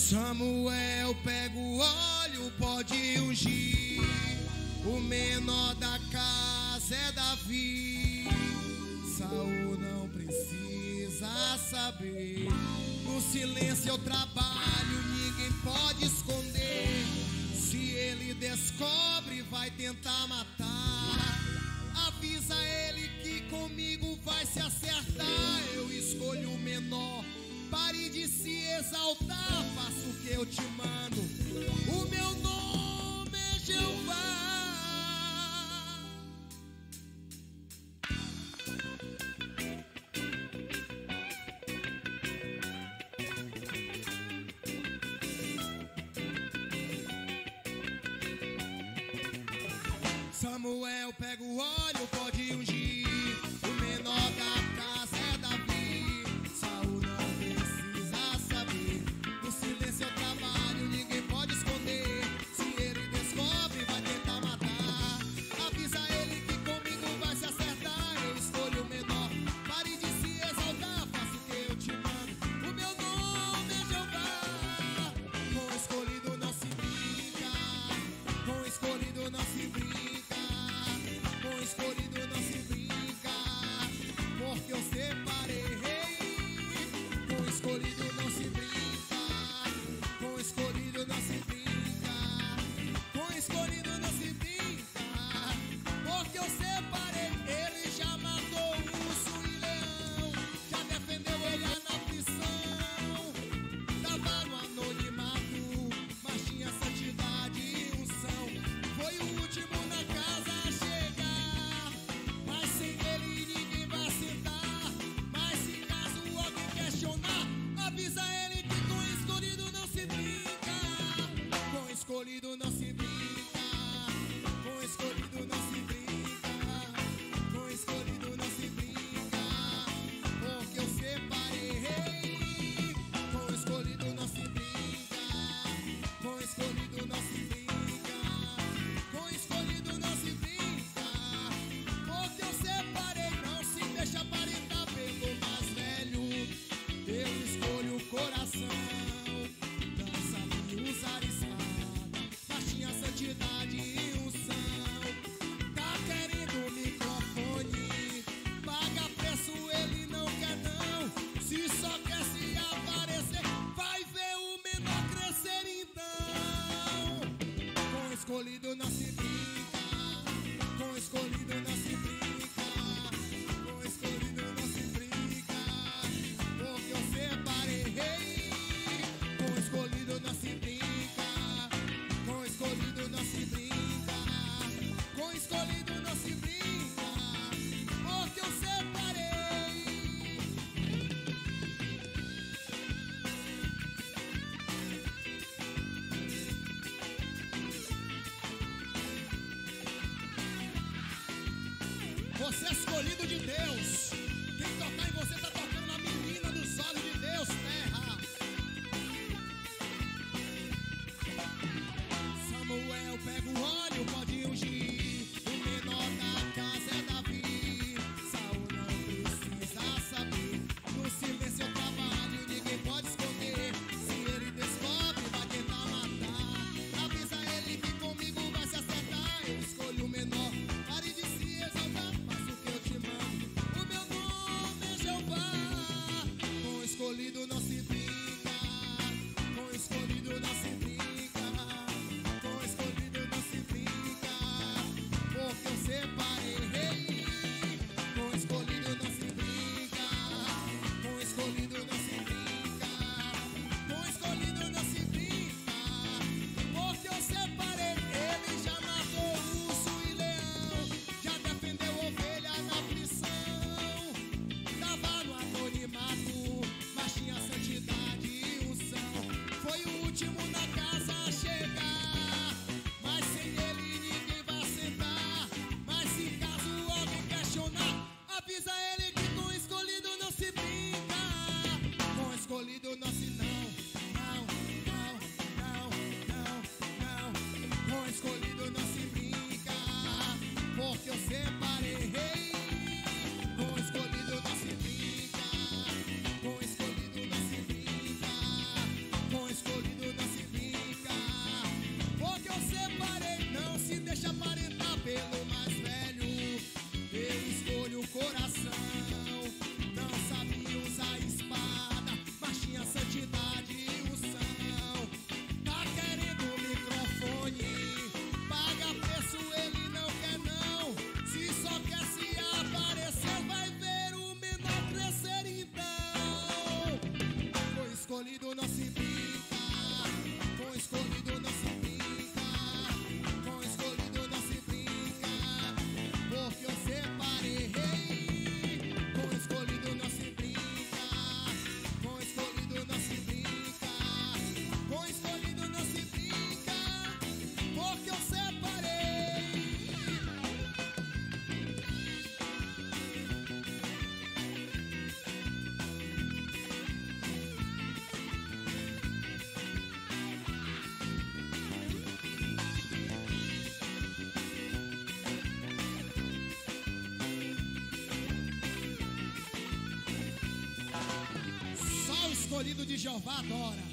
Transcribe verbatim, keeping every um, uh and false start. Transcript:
Samuel pega o óleo, pode ungir. O menor da casa é Davi. Saul não precisa saber. No silêncio eu trabalho, ninguém pode esconder. Se ele descobre, vai tentar matar. Avisa ele que comigo vai se acertar. Eu escolho o menor, pare de se exaltar. Faço o que eu te mando, o meu nome é Jeová. Samuel pega o óleo, pode ungir. O menor da casa é Davi. Saul não precisa saber. No silêncio eu trabalho, ninguém pode esconder. Se ele descobre, vai tentar matar. Avisa ele que comigo vai se acertar. Eu escolho o menor, pare de se exaltar. Faço o que eu te mando, o meu nome é Jeová. Com o escolhido não se brinca, com o escolhido não se brinca. Com o escolhido não se brinca, porque eu separei. Com o escolhido não se brinca, com o escolhido não se brinca. Com o escolhido não se brinca, porque eu separei. Ele já matou o urso e leão, já defendeu ele na prisão. Tava no anonimato, mas tinha santidade e unção. Foi o último na casa a chegar, mas sem ele ninguém vai sentar. Mas se caso alguém questionar, avisa ele que com o escolhido não se brinca. Com o escolhido não se brinca, com o escolhido não se brinca. Com o escolhido não se brinca, porque eu separei. Com o escolhido não se brinca, com o escolhido não se brinca. Com o escolhido não se brinca, porque eu separei. Não se deixa aparentar pelo mais velho. Eu escolho o coração. Não sabe usar espada, mas tinha santidade e unção. Tá querendo microfone, paga preço, ele não quer não. Se só quer se aparecer, vai ver o menor crescer então. Com o escolhido não se brinca, com o escolhido não se brinca. Com o escolhido não se brinca, porque eu separei. Com o escolhido não se brinca, com o escolhido não se brinca. Com o escolhido não se brinca, porque eu separei. Você é escolhido de Deus. Quem tocar em você tá tocando na menina dos olhos de Deus, terra. Samuel pega o óleo, pode ungir. O menor da casa é Davi. Saul não precisa saber. No silêncio eu trabalho, ninguém pode esconder. Se ele descobre, vai tentar matar. Avisa ele que comigo vai se acertar. Eu escolho o menor, pare de se exaltar. Faço o que eu te mando, o meu nome é Jeová. Com o escolhido não se brinca, escolhido de Jeová adora.